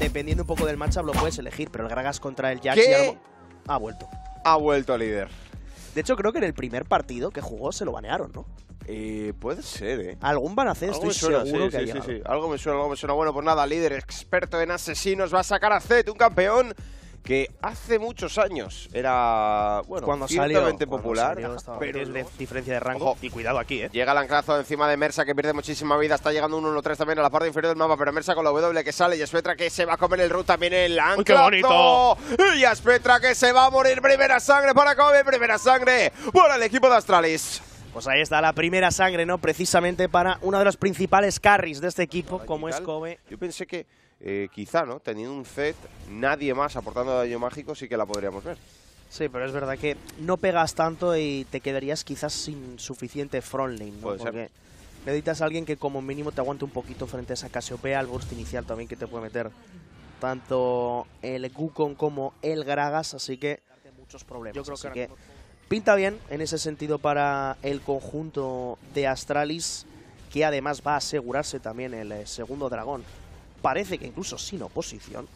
dependiendo un poco del matchup lo puedes elegir, pero el Gragas contra el Jax ¿Qué? ha vuelto. Ha vuelto líder. De hecho, creo que en el primer partido que jugó se lo banearon, ¿no? Puede ser, ¿eh? Algún banacé Algo estoy me suena, seguro que ha sí, llegado. sí. Algo me suena. Bueno, pues nada, líder, experto en asesinos, va a sacar a Zed, un campeón que hace muchos años era, bueno, Cuando ciertamente salió, popular, pero pero es diferencia de rango. Ojo. Y cuidado aquí, ¿eh? llega el anclazo encima de Mersa, que pierde muchísima vida. Está llegando un 1-3 también a la parte inferior del mapa, pero Mersa con la W que sale. Y Aspetra que se va a comer el root también el anclazo. ¡Uy, qué bonito! Y Aspetra que se va a morir. Primera sangre para Kobe, primera sangre para el equipo de Astralis. Pues ahí está la primera sangre, ¿no? Precisamente para uno de los principales carries de este equipo, como es Kobe. Yo pensé que quizá, ¿no? Teniendo un Zed, nadie más aportando daño mágico, sí que la podríamos ver. Sí, pero es verdad que no pegas tanto y te quedarías quizás sin suficiente frontline, ¿no? Puede ser. Porque necesitas a alguien que como mínimo te aguante un poquito frente a esa Casiopea, al burst inicial también que te puede meter tanto el Gukon como el Gragas, así que muchos problemas. Yo creo que pinta bien en ese sentido para el conjunto de Astralis, que además va a asegurarse también el segundo dragón. Parece que incluso sin oposición.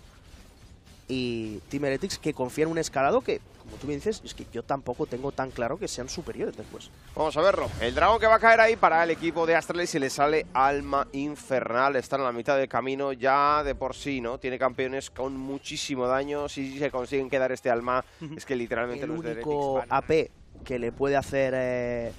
Y Team Heretics que confía en un escalado que, como tú bien dices, es que yo tampoco tengo tan claro que sean superiores después. Vamos a verlo. El dragón que va a caer ahí para el equipo de Astralis y le sale Alma Infernal. Están a la mitad del camino ya de por sí, ¿no? Tiene campeones con muchísimo daño. Si se consiguen quedar este Alma, es que literalmente El los de único Heretics van... AP que le puede hacer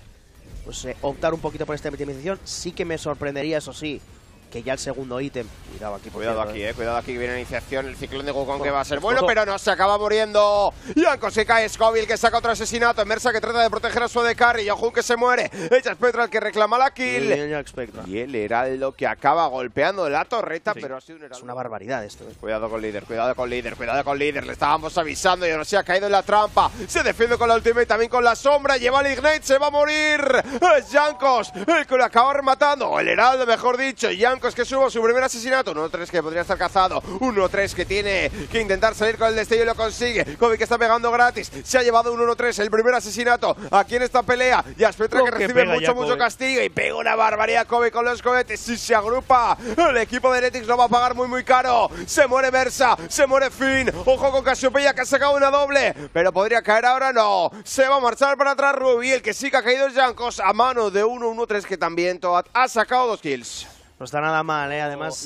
optar un poquito por esta optimización, sí que me sorprendería, eso sí, que ya el segundo ítem, cuidado aquí, Cuidado aquí, cuidado aquí que viene la iniciación, el ciclón de Gukon que va a ser bueno, bueno, pero no, se acaba muriendo. Yanko se cae, Scoville que saca otro asesinato, Mersa que trata de proteger a su de carry, Yohun que se muere, Echa Spectra el que reclama la kill. Y el Heraldo que acaba golpeando la torreta, sí, pero ha sido un Heraldo. Es una barbaridad esto. Cuidado con líder, cuidado con líder, cuidado con líder, le estábamos avisando y ahora se ha caído en la trampa, se defiende con la ultimate, también con la sombra, lleva el ignite, se va a morir. Es Jankos el que lo acaba rematando, o el Heraldo mejor dicho, Jankos que suba su primer asesinato, 1-3 que podría estar cazado, 1-3 que tiene que intentar salir con el destello y lo consigue. Kobe que está pegando gratis, se ha llevado un 1-3, el primer asesinato aquí en esta pelea. Y Aspetra que recibe mucho castigo y pega una barbaridad Kobe con los cohetes y se agrupa. El equipo de Heretics lo va a pagar muy caro. Se muere Mersa, se muere Finn. Ojo con Casiopea que ha sacado una doble, pero podría caer ahora, no. Se va a marchar para atrás Ruby, el que sí que ha caído es Jankos a mano de 1-1-3 que también Toad ha sacado 2 kills. No está nada mal, ¿eh? Además,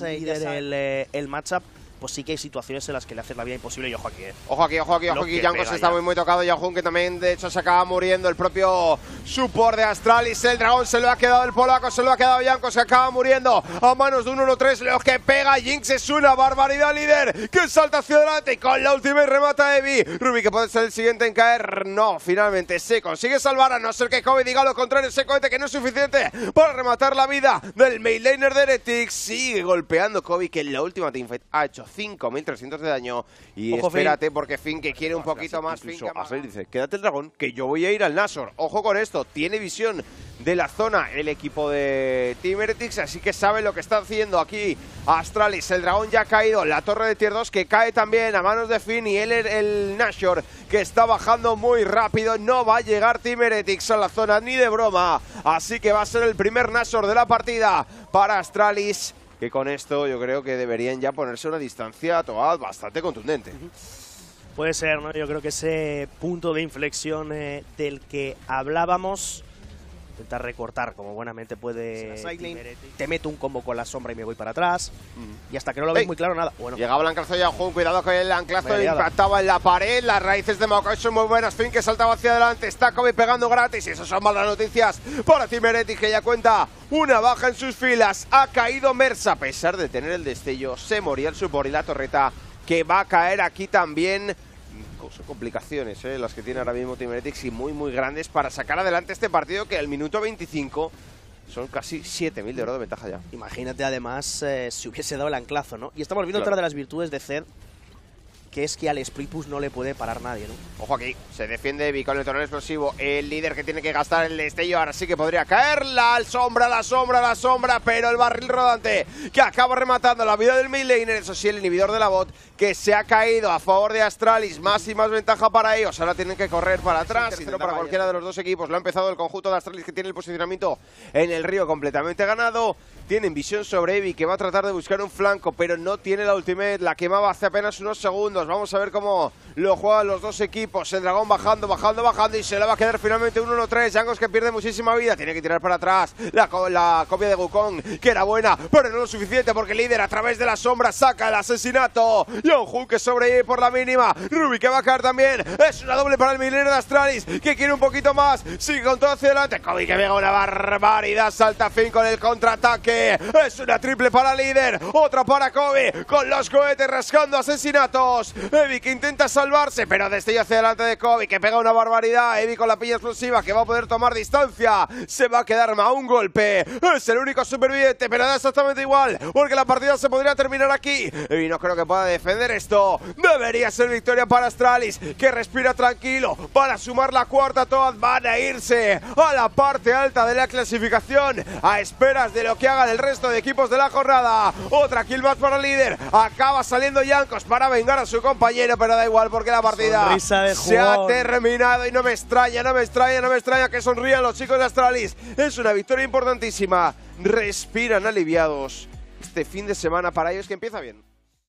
el matchup, pues sí que hay situaciones en las que le haces la vida imposible y ojo aquí, ¿eh? Ojo aquí, Jankos está muy tocado, Yohun que también de hecho se acaba muriendo, el propio support de Astralis, el dragón se lo ha quedado el polaco, se lo ha quedado Jankos, se acaba muriendo a manos de un 1-3, lo que pega Jinx es una barbaridad líder, que salta hacia adelante y con la última remata Evi, Ruby que puede ser el siguiente en caer, no, finalmente se consigue salvar a no ser que Kobe diga lo contrario, ese cohete que no es suficiente para rematar la vida del main laner de Heretics, sigue golpeando Kobe que en la última teamfight ha hecho 5.300 de daño y ojo, espérate Finn, porque Finn que quiere un poquito más, Finn que dice, quédate el dragón que yo voy a ir al Nashor, ojo con esto, tiene visión de la zona el equipo de Team Heretics, así que sabe lo que está haciendo aquí Astralis, el dragón ya ha caído, la torre de tier 2 que cae también a manos de Finn y él el Nashor que está bajando muy rápido, no va a llegar Team Heretics a la zona ni de broma, así que va a ser el primer Nashor de la partida para Astralis, que con esto yo creo que deberían ya ponerse una distancia Toad bastante contundente. Puede ser, ¿no? Yo creo que ese punto de inflexión del que hablábamos, intentar recortar como buenamente puede. Te meto un combo con la sombra y me voy para atrás. Y hasta que no lo ves muy claro, nada. Bueno. Llegaba el anclazo de Yohun, cuidado con el anclazo, impactaba en la pared. Las raíces de Maokai son muy buenas. Finn que saltaba hacia adelante, está Kobe pegando gratis. Y esas son malas noticias para Team Heretics, que ya cuenta una baja en sus filas. Ha caído Mersa, a pesar de tener el destello. Se moría el support y la torreta que va a caer aquí también. Son complicaciones las que tiene ahora mismo Team Heretics y muy grandes para sacar adelante este partido que al minuto 25 son casi 7.000 de oro de ventaja ya. Imagínate además si hubiese dado el anclazo, ¿no? Y estamos viendo otra de las virtudes de Zed, que es que al Split Push no le puede parar nadie, ¿no? Ojo aquí, se defiende Evi con el torneo explosivo, el líder que tiene que gastar el destello, ahora sí que podría caer, la sombra, pero el barril rodante que acaba rematando la vida del mid laner, eso sí, el inhibidor de la bot que se ha caído a favor de Astralis, más y más ventaja para ellos, ahora tienen que correr para atrás, y para cualquiera de los dos equipos, lo ha empezado el conjunto de Astralis que tiene el posicionamiento en el río completamente ganado, Tienen visión sobre Evi, que va a tratar de buscar un flanco, pero no tiene la ultimate. La quemaba hace apenas unos segundos. Vamos a ver cómo lo juegan los dos equipos. El dragón bajando y se le va a quedar finalmente un 1-3. Jankos que pierde muchísima vida. Tiene que tirar para atrás la copia de Wukong, que era buena, pero no lo suficiente porque el líder a través de la sombra saca el asesinato. Yeonju que sobrevive por la mínima. Ruby que va a caer también. Es una doble para el milenio de Astralis, que quiere un poquito más. Sigue con todo hacia adelante. Kobe que pega una barbaridad. Salta Finn con el contraataque. Es una triple para el líder. Otra para Kobe con los cohetes rascando asesinatos. Evi que intenta salvarse, pero destello hacia adelante de Kobe, que pega una barbaridad. Evi con la piña explosiva, que va a poder tomar distancia. Se va a quedar a un golpe. Es el único superviviente, pero da exactamente igual, porque la partida se podría terminar aquí. Evi no creo que pueda defender esto. Debería ser victoria para Astralis, que respira tranquilo para sumar la cuarta. Todas van a irse a la parte alta de la clasificación, a esperas de lo que hagan el resto de equipos de la jornada. Otra kill más para el líder. Acaba saliendo Jankos para vengar a su compañero, pero da igual porque la partida se ha terminado. Y no me extraña que sonrían los chicos de Astralis. Es una victoria importantísima. Respiran aliviados. Este fin de semana para ellos que empieza bien.